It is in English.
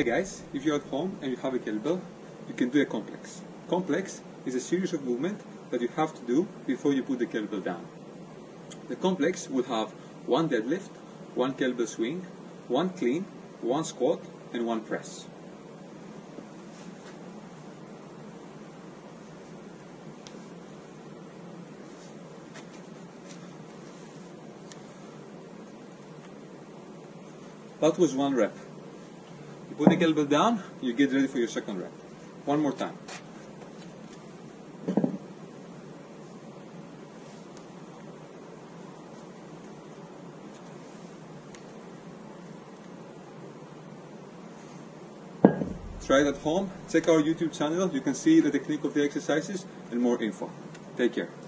Hey guys, if you're at home and you have a kettlebell, you can do a complex. Complex is a series of movements that you have to do before you put the kettlebell down. The complex will have one deadlift, one kettlebell swing, one clean, one squat, and one press. That was one rep. You put the kettlebell down, you get ready for your second rep. One more time. Try it at home. Check our YouTube channel. You can see the technique of the exercises and more info. Take care.